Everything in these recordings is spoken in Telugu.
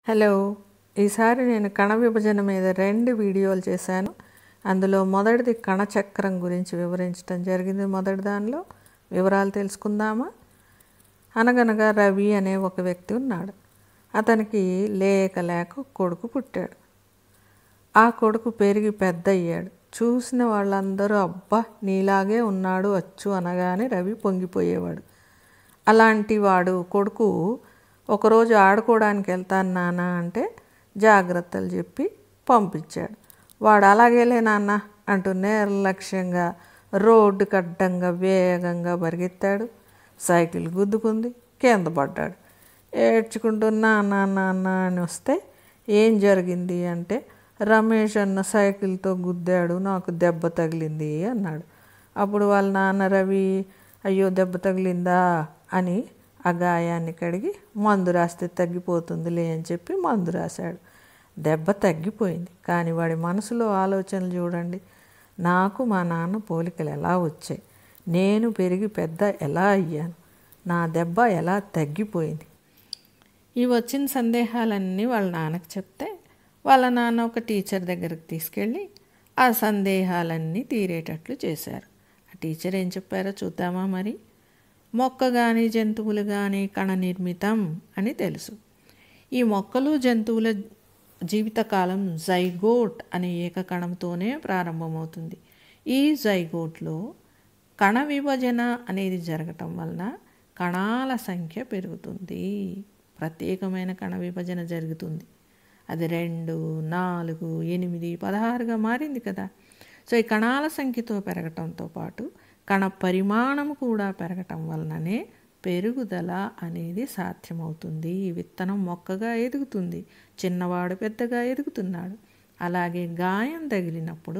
హలో, ఈసారి నేను కణ విభజన మీద 2 వీడియోలు చేశాను. అందులో మొదటిది కణచక్రం గురించి వివరించడం జరిగింది. మొదటి దానిలో వివరాలు తెలుసుకుందామా? అనగనగా రవి అనే ఒక వ్యక్తి ఉన్నాడు. అతనికి లేక కొడుకు పుట్టాడు. ఆ కొడుకు పెరిగి పెద్ద అయ్యాడు. చూసిన వాళ్ళందరూ అబ్బా నీలాగే ఉన్నాడు అచ్చు అనగానే రవి పొంగిపోయేవాడు. అలాంటి వాడు కొడుకు ఒకరోజు ఆడుకోవడానికి వెళ్తాను నాన్న అంటే జాగ్రత్తలు చెప్పి పంపించాడు. వాడు అలాగేలే నాన్న అంటూ నిర్లక్ష్యంగా రోడ్డుకి అడ్డంగా వేగంగా పరిగెత్తాడు. సైకిల్ గుద్దుకుంది, కింద పడ్డాడు. ఏడ్చుకుంటూ నాన్న నాన్న అని వస్తే ఏం జరిగింది అంటే రమేష్ అన్న సైకిల్తో గుద్దాడు, నాకు దెబ్బ తగిలింది అన్నాడు. అప్పుడు వాళ్ళ నాన్న రవి అయ్యో దెబ్బ తగిలిందా అని ఆ గాయాన్ని కడిగి మందు రాస్తే తగ్గిపోతుందిలే అని చెప్పి మందు రాశాడు. దెబ్బ తగ్గిపోయింది. కానీ వాడి మనసులో ఆలోచనలు చూడండి. నాకు మా నాన్న పోలికలు ఎలా వచ్చాయి, నేను పెరిగి పెద్ద ఎలా అయ్యాను, నా దెబ్బ ఎలా తగ్గిపోయింది. ఈ వచ్చిన సందేహాలన్నీ వాళ్ళ నాన్నకు చెప్తే వాళ్ళ నాన్న ఒక టీచర్ దగ్గరికి తీసుకెళ్ళి ఆ సందేహాలన్నీ తీరేటట్లు చేశారు. ఆ టీచర్ ఏం చెప్పారో చూద్దామా మరి. మొక్క కానీ జంతువులు కానీ కణ నిర్మితం అని తెలుసు. ఈ మొక్కలు జంతువుల జీవితకాలం జైగోట్ అనే ఏకకణంతోనే ప్రారంభమవుతుంది. ఈ జైగోట్లో కణ విభజన అనేది జరగటం వలన కణాల సంఖ్య పెరుగుతుంది. ప్రత్యేకమైన కణ విభజన జరుగుతుంది. అది 2, 4, 8, 16గా మారింది కదా. సో ఈ కణాల సంఖ్యతో పెరగటంతో పాటు కణ పరిమాణం కూడా పెరగటం వలననే పెరుగుదల అనేది సాధ్యమవుతుంది. విత్తనం మొక్కగా ఎదుగుతుంది, చిన్నవాడు పెద్దగా ఎదుగుతున్నాడు. అలాగే గాయం తగిలినప్పుడు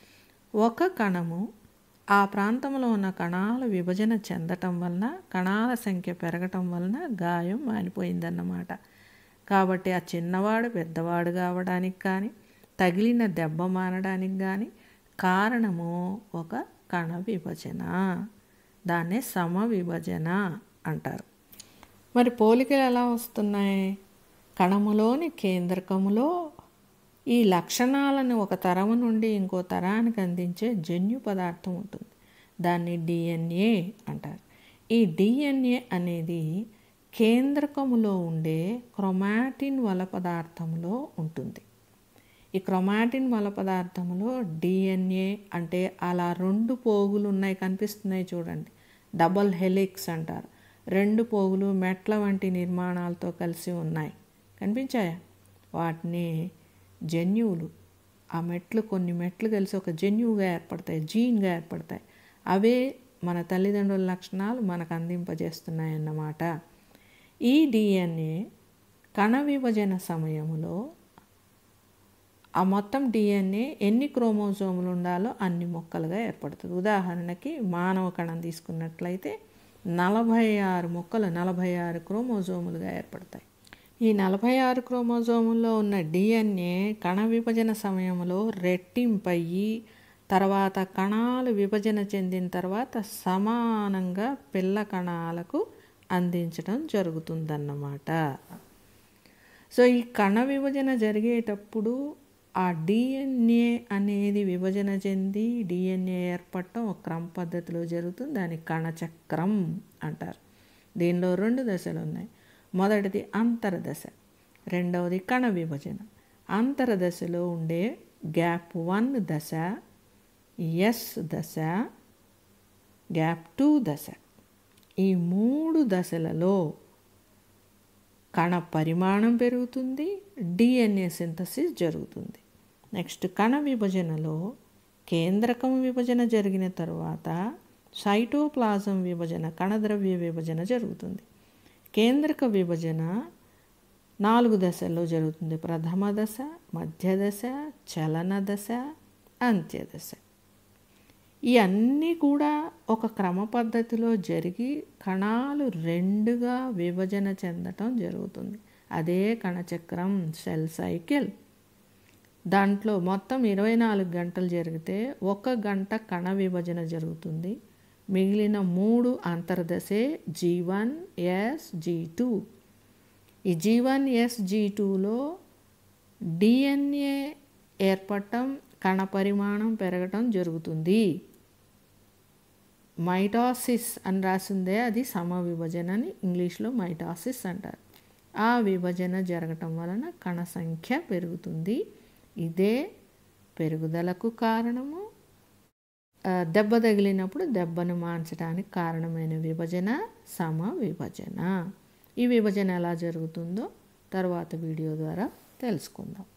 ఒక కణము ఆ ప్రాంతంలో ఉన్న కణాల విభజన చెందటం వలన కణాల సంఖ్య పెరగటం వలన గాయం మానిపోయిందన్నమాట. కాబట్టి ఆ చిన్నవాడు పెద్దవాడు కావడానికి కానీ తగిలిన దెబ్బ మానడానికి కానీ కారణము ఒక కణ విభజన. దాన్నే సమ విభజన అంటారు. మరి పోలికలు ఎలా వస్తున్నాయి? కణములోని కేంద్రకములో ఈ లక్షణాలను ఒక తరము నుండి ఇంకో తరానికి అందించే జన్యు పదార్థం ఉంటుంది. దాన్ని DNA అంటారు. ఈ DNA అనేది కేంద్రకములో ఉండే క్రోమాటిన్ వల పదార్థంలో ఉంటుంది. ఈ క్రోమాటిన్ వల పదార్థంలో DNA అంటే అలా 2 పోగులు ఉన్నాయి, కనిపిస్తున్నాయి చూడండి, డబల్ హెలిక్స్ అంటారు. 2 పోగులు మెట్ల వంటి నిర్మాణాలతో కలిసి ఉన్నాయి, కనిపించాయా? వాటిని జన్యువులు. ఆ కొన్ని మెట్లు కలిసి ఒక జన్యువుగా ఏర్పడతాయి, జీన్గా ఏర్పడతాయి. అవే మన తల్లిదండ్రుల లక్షణాలు మనకు అందింపజేస్తున్నాయి అన్నమాట. ఈ DNA కణ విభజన సమయంలో ఆ మొత్తం DNA ఎన్ని క్రోమోజోములు ఉండాలో అన్ని మొక్కలుగా ఏర్పడుతుంది. ఉదాహరణకి మానవ కణం తీసుకున్నట్లయితే 46 మొక్కలు 46 క్రోమోజోములుగా ఏర్పడతాయి. ఈ 46 క్రోమోజోముల్లో ఉన్న DNA కణ విభజన సమయంలో రెట్టింపయ్యి తర్వాత కణాలు విభజన చెందిన తర్వాత సమానంగా పిల్ల కణాలకు అందించడం జరుగుతుందన్నమాట. సో ఈ కణ విభజన జరిగేటప్పుడు ఆ DNA అనేది విభజన చెంది DNA ఏర్పడటం ఒక క్రమ పద్ధతిలో జరుగుతుంది. దాన్ని కణచక్రం అంటారు. దీనిలో 2 దశలు ఉన్నాయి. మొదటిది అంతరదశ, రెండవది కణ విభజన. అంతరదశలో ఉండే గ్యాప్ 1 దశ, ఎస్ దశ, గ్యాప్ 2 దశ. ఈ 3 దశలలో కణ పరిమాణం పెరుగుతుంది, DNA సింథసిస్ జరుగుతుంది. నెక్స్ట్ కణ విభజనలో కేంద్రకం విభజన జరిగిన తర్వాత సైటోప్లాజం విభజన, కణద్రవ్య విభజన జరుగుతుంది. కేంద్రక విభజన 4 దశల్లో జరుగుతుంది. ప్రథమ దశ, మధ్య దశ, చలన దశ, అంత్యదశ. ఈ అన్నీ కూడా ఒక క్రమ పద్ధతిలో జరిగి కణాలు 2గా విభజన చెందటం జరుగుతుంది. అదే కణచక్రం, సెల్ సైకిల్. దాంట్లో మొత్తం 24 గంటలు జరిగితే 1 గంట కణ విభజన జరుగుతుంది. మిగిలిన 3 అంతర్దశే G1, S, G2. ఈ G1S G2లో DNA ఏర్పడటం, కణ పరిమాణం పెరగటం జరుగుతుంది. మైటాసిస్ అని రాసిందే, అది సమవిభజన అని ఇంగ్లీష్లో మైటాసిస్ అంటారు. ఆ విభజన జరగటం వలన కణ సంఖ్య పెరుగుతుంది. ఇదే పెరుగుదలకు కారణము. దెబ్బ తగిలినప్పుడు దెబ్బను మాన్చడానికి కారణమైన విభజన సమవిభజన. ఈ విభజన ఎలా జరుగుతుందో తర్వాత వీడియో ద్వారా తెలుసుకుందాం.